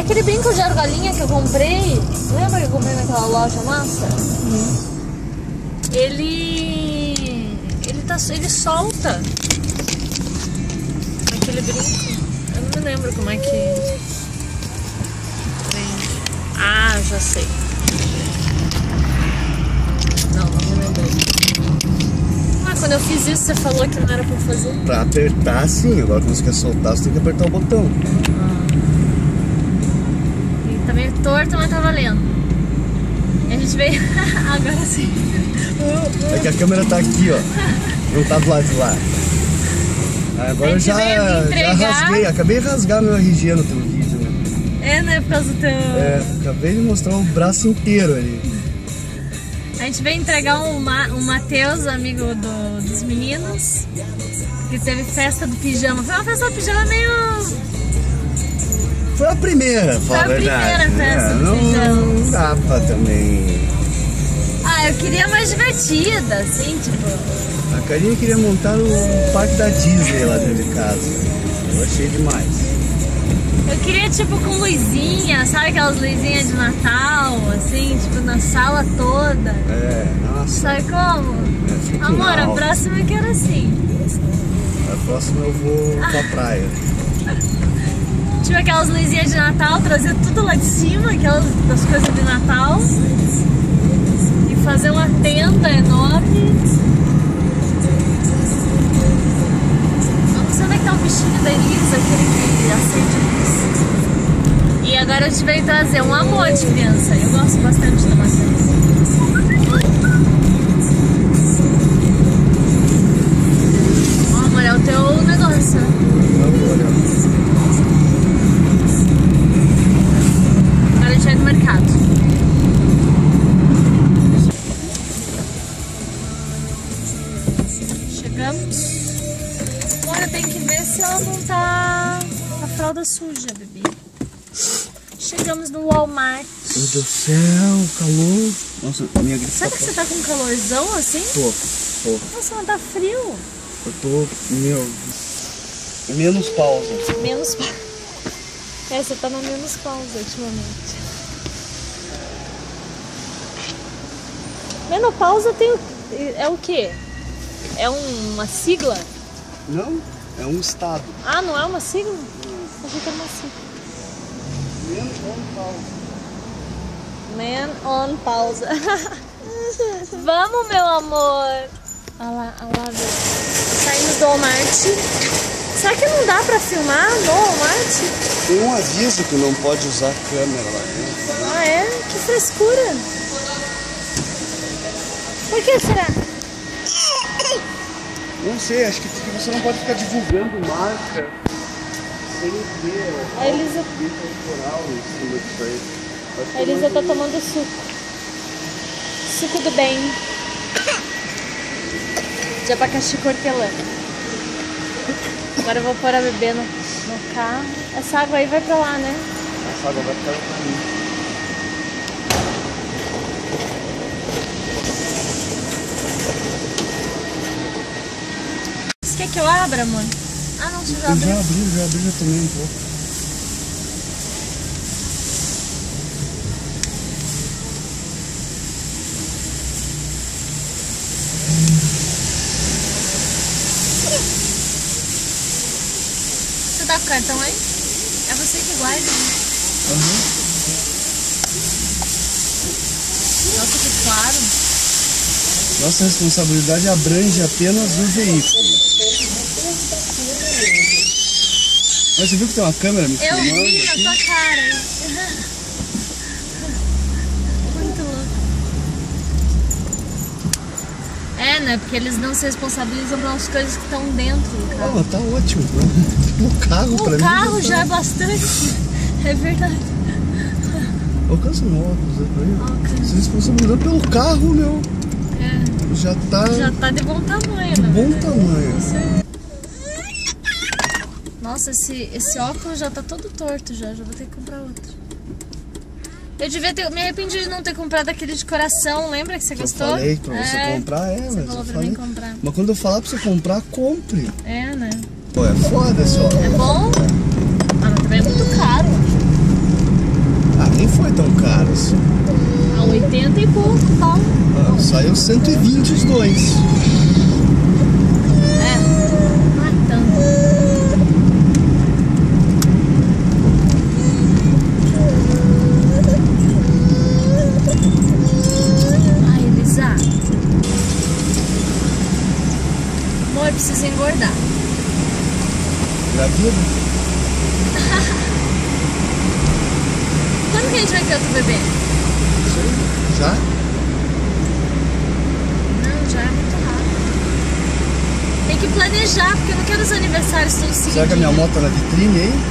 Aquele brinco de argolinha que eu comprei, lembra que eu comprei naquela loja massa? Ele solta aquele brinco. Eu não me lembro como é que prende. Ah, já sei. Não me lembrei. Ah, quando eu fiz isso, você falou que não era pra fazer? Pra apertar, sim. Agora quando você quer soltar, você tem que apertar o botão. E tá meio torto, mas tá valendo. E a gente veio... Agora sim. É que a câmera tá aqui, ó. Não tá do lado de lá. Agora eu já rasguei. Acabei de rasgar meu RG no teu vídeo, né? Né? Por causa do teu... Acabei de mostrar o braço inteiro ali. A gente veio entregar o Matheus, amigo dos meninos, que teve festa do pijama. Foi uma festa do pijama meio... Foi a primeira, Foi a primeira festa do pijama. Não dá pra também... Eu queria mais divertida, assim, tipo... A Karine queria montar o parque da Disney lá dentro de casa. Eu achei demais. Eu queria, tipo, com luzinha, sabe aquelas luzinhas de Natal, assim, tipo, na sala toda. Nossa. Sabe como? Amor, a próxima eu quero assim. A próxima eu vou pra praia. Tipo, aquelas luzinhas de Natal, trazer tudo lá de cima, aquelas das coisas de Natal. E fazer uma tenda enorme. Eu não sei onde é que tá o bichinho da Elisa, aquele que acende a luz. E agora a gente veio trazer um amor de criança. Eu gosto bastante da Matheus. Ó, amor, é o teu negócio. Agora a gente vai no mercado. Chegamos. Agora tem que ver se ela não tá a fralda suja, bebê. Chegamos no Walmart. Meu Deus do céu, calor. Nossa, minha gripe. Sabe que você tá com um calorzão assim? Tô. Nossa, mas tá frio. Eu tô, menos pausa. Menos pausa. Você tá na menos pausa ultimamente. Menopausa tem é o quê? É uma sigla? Não, é um estado. Ah, não é uma sigla? Achei que era uma sigla. Man on pausa. Vamos, meu amor. Olha lá, saímos do Walmart. Será que não dá pra filmar no Walmart? Tem um aviso que não pode usar câmera lá dentro. Ah, é? Que frescura. Por que será? Não sei, acho que você não pode ficar divulgando marca sem ter A Elisa... autoral em cima disso aí. A Elisa tá tomando suco. Suco do bem. De abacaxi hortelã. Agora eu vou pôr a bebê no carro. Essa água aí vai pra lá, né? Essa água vai ficar pra mim. Você quer que eu abra, amor? Ah, não, você já abriu. Já abri, já tomei um pouco. Você tá com o cartão aí? É você que guarda, né? Nossa, que claro. Nossa responsabilidade abrange apenas o veículo. Mas você viu que tem uma câmera me filmando? Eu vi na aqui? tua cara. Muito louco. Né? Porque eles não se responsabilizam pelas coisas que estão dentro do carro. Oh, tá ótimo. O carro pra mim. O carro já é bastante. É verdade. Alcança o óculos. Se responsabilizando pelo carro, meu. Já tá de bom tamanho, de né? bom tamanho. Nossa, esse óculos já tá todo torto já vou ter que comprar outro. Eu devia ter, me arrependi de não ter comprado aquele de coração, lembra que você gostou? Eu falei pra você comprar, Você falou pra mim comprar. Mas quando eu falar pra você comprar, compre. Né? Pô, é foda esse óculos. É bom? Ah, mas também é muito caro. isso? A 80 e pouco, tá? Saiu 120 os dois. Matando. Ai, Elisa. Amor, precisa engordar. Gravida? Quando que a gente vai ter outro bebê? Já? Não, já é muito rápido. Tem que planejar, porque eu não quero os aniversários todos seguidinhos. Será que a minha moto tá na vitrine aí?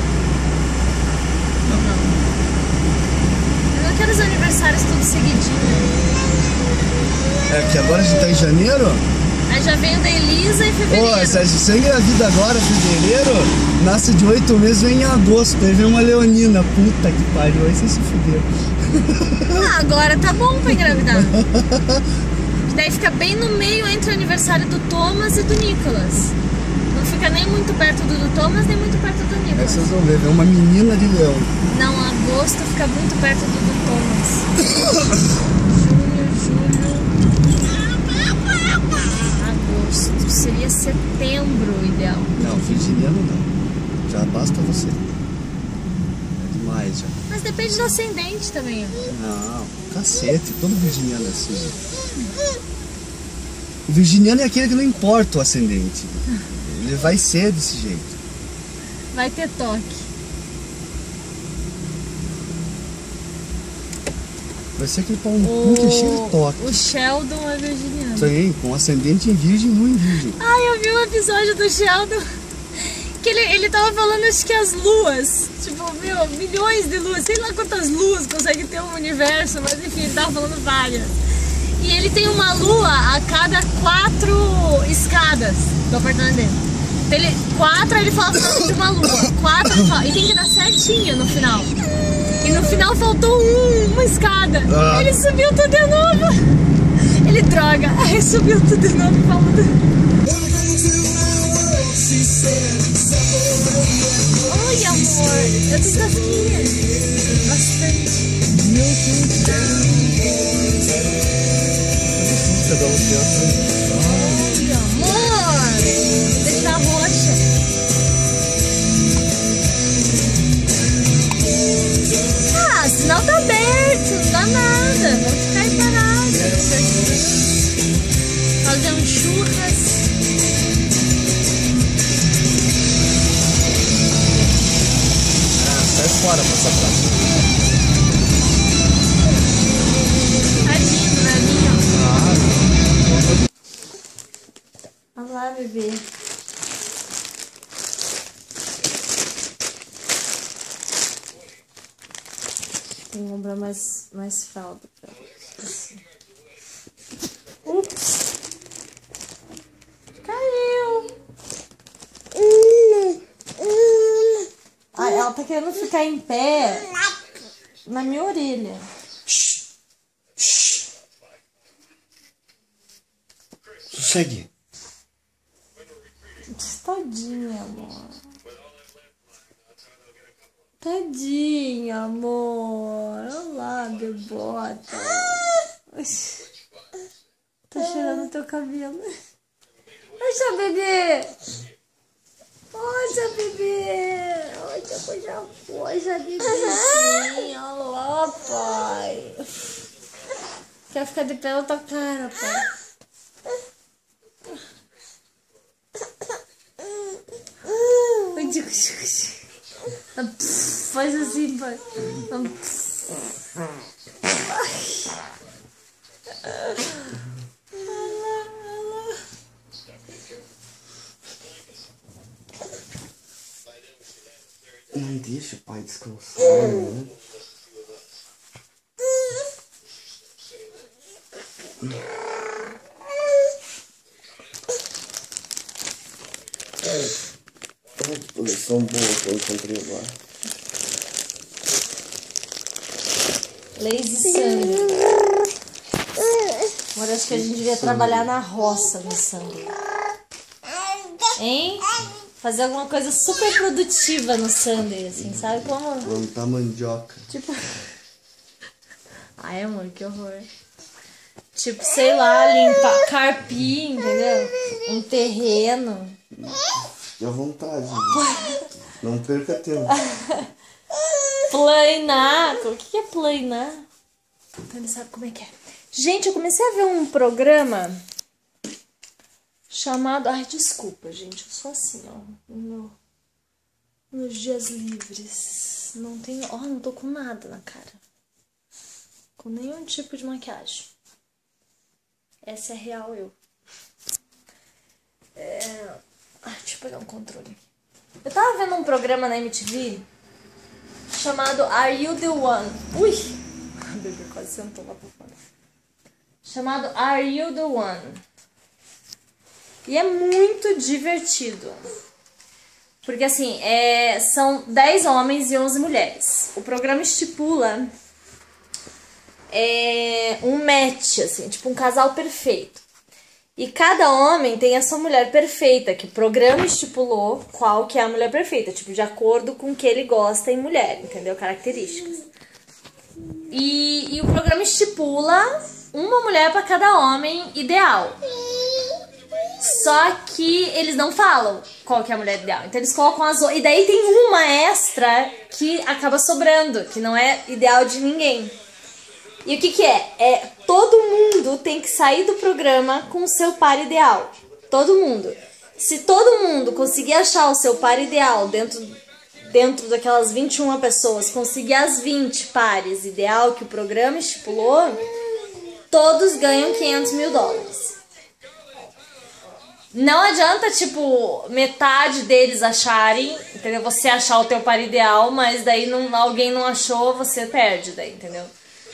Não. Eu não quero os aniversários todos seguidinhos. É, porque agora a gente tá em janeiro. Aí já vem o da Elisa em fevereiro. Pô, se você engravida agora, fevereiro, nasce de 8 meses, vem em agosto. Aí vem uma leonina. Puta que pariu, aí você se fudeu. Agora tá bom pra engravidar. Daí fica bem no meio entre o aniversário do Thomas e do Nicolas. Não fica nem muito perto do Thomas, nem muito perto do Aí Nicolas. vocês vão ver, vem uma menina de leão. Não, agosto fica muito perto do Thomas. Junho. Agosto. Seria setembro o ideal. Não, virginiano não. Já basta você. É demais já. Mas depende do ascendente também. Não, cacete, todo virginiano é assim. O virginiano é aquele que não importa o ascendente. Ele vai ser desse jeito. Vai ter toque. Vai ser aquele pau no cu que é cheio de toque. O Sheldon é virginiano. Sim, com ascendente em virgem e lua em virgem. Ai, eu vi um episódio do Sheldon que ele tava falando, acho que as luas, tipo, milhões de luas, sei lá quantas luas consegue ter um universo, mas enfim, ele tava falando várias. E ele tem uma lua a cada 4 escadas do apartamento dele. Então ele, 4, aí ele fala o nome de uma lua, 4 ele fala, e tem que dar certinho no final. E no final faltou uma escada. Ele subiu tudo de novo. Ele droga, aí subiu tudo de novo e falou. Oi, amor, eu tô safinha. Bastante. Oi, amor. Deixa a rocha. Ah, sinal tá aberto, não dá nada. Vou ficar aí parada. Fazer um churras. Sai fora pra essa praça. Tadinho, né, minha? Olha lá, bebê. Tem que comprar mais fralda pra assim. Ups! Caiu! Ai, ela tá querendo ficar em pé na minha orelha. Sossegue. Tadinha, amor. Tadinha, amor. Olha lá, bebota. Tá cheirando teu cabelo. Olha, bebê. Olha, bebê. Olha, coisa boa, bebezinha. Olha lá, pai. Quer ficar de pé na tua cara, pai. Faz assim, pai. Não deixa o pai descansar, né? Coleção boa que eu encontrei agora. Lazy Sunday. Amor, acho que a gente devia trabalhar na roça no Sunday. Hein? Fazer alguma coisa super produtiva no Sunday, assim, sabe como? Plantar mandioca. Tipo, Ai, amor, que horror. Tipo, sei lá, limpar, carpir, entendeu? Um terreno. Fique à vontade. Não perca tempo. Planar. O que é planar? Então ele sabe como é que é. Gente, eu comecei a ver um programa chamado... Ai, desculpa, gente. Eu sou assim, ó. Nos dias livres. Não tenho... Ó, não tô com nada na cara. Com nenhum tipo de maquiagem. Essa é real eu. Ai, deixa eu pegar um controle. Eu tava vendo um programa na MTV chamado Are You The One? Ui! A bebê quase sentou lá pra fora. Chamado Are You The One? E é muito divertido. Porque assim, são 10 homens e 11 mulheres. O programa estipula um match, assim, tipo um casal perfeito. E cada homem tem a sua mulher perfeita, que o programa estipulou qual que é a mulher perfeita, tipo, de acordo com o que ele gosta em mulher, entendeu? Características. E o programa estipula uma mulher para cada homem ideal. Só que eles não falam qual que é a mulher ideal. Então eles colocam as outras. E daí tem uma extra que acaba sobrando, que não é ideal de ninguém. E o que é? Todo mundo tem que sair do programa com o seu par ideal. Todo mundo. Se todo mundo conseguir achar o seu par ideal dentro daquelas 21 pessoas, conseguir as 20 pares ideal que o programa estipulou, todos ganham $500 mil. Não adianta, tipo, metade deles acharem, entendeu? Você achar o teu par ideal, mas daí alguém não achou, você perde daí, entendeu?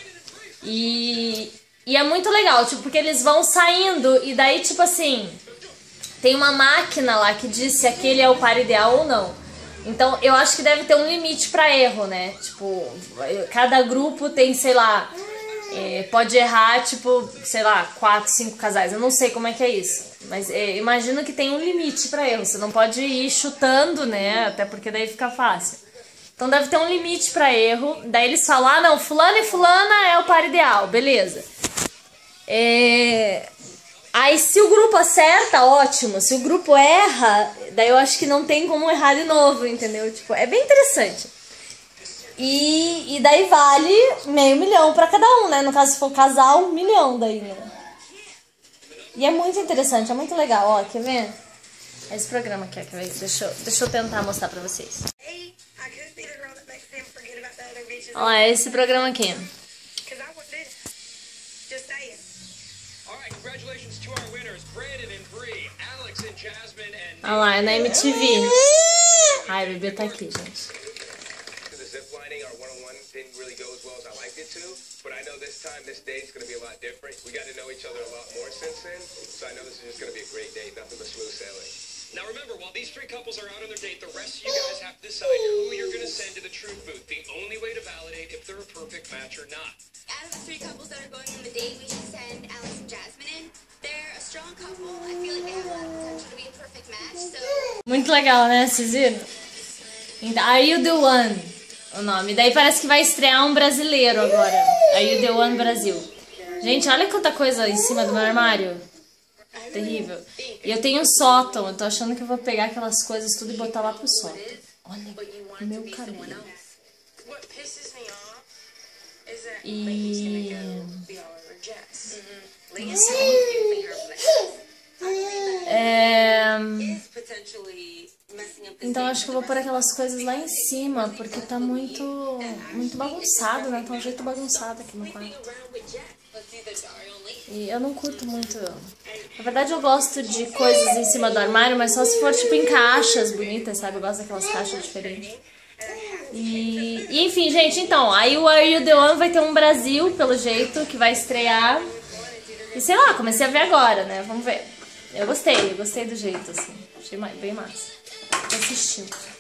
E é muito legal, tipo, porque eles vão saindo e daí, tipo assim, tem uma máquina lá que diz se aquele é o par ideal ou não. Então, eu acho que deve ter um limite pra erro, né? Tipo, cada grupo tem, sei lá, pode errar, tipo, sei lá, 4, 5 casais. Eu não sei como é que é isso, mas imagino que tem um limite pra erro. Você não pode ir chutando, né? Até porque daí fica fácil. Então deve ter um limite pra erro. Daí eles falam, ah não, fulano e fulana é o par ideal, beleza. Aí se o grupo acerta, ótimo. Se o grupo erra, daí eu acho que não tem como errar de novo, entendeu? Tipo, é bem interessante. E daí vale $500 mil pra cada um, né? No caso, se for casal, $1 milhão daí, né? E é muito interessante, é muito legal. Ó, quer ver? Esse programa aqui, quer ver? Deixa eu tentar mostrar pra vocês. Olha lá, esse programa aqui. Olha lá, é na MTV. Ai, o bebê tá aqui, gente. But I know this time, this day is going to be a lot different. We got to know each other a lot more since then. So I know this is just going to be a great date, nothing but smooth sailing. Now remember, while these 3 couples are out on their date, the rest of you guys have to decide who you're going to send to the truth booth. The only way to validate if they're a perfect match or not. Out of the 3 couples that are going on the date, we should send Alex and Jasmine in. They're a strong couple. I feel like they have a lot of potential to be a perfect match. So... Muito legal, né, vocês viram? Então, Are You The One? O nome. Daí parece que vai estrear um brasileiro agora. Are You The One Brasil. Gente, olha quanta coisa em cima do meu armário. Terrível. E eu tenho um sótão. Eu tô achando que eu vou pegar aquelas coisas tudo e botar lá pro sótão. Olha o meu cabelo. E... Então acho que eu vou pôr aquelas coisas lá em cima, porque tá muito bagunçado, né? Tá um jeito bagunçado aqui no quarto. E eu não curto muito. Na verdade eu gosto de coisas em cima do armário, mas só se for tipo em caixas bonitas, sabe? Eu gosto daquelas caixas diferentes. E enfim, gente, então, aí o Are You The One vai ter um Brasil, pelo jeito, que vai estrear. E sei lá, comecei a ver agora, né? Vamos ver. Eu gostei do jeito, assim. Achei bem massa. Tô assistindo.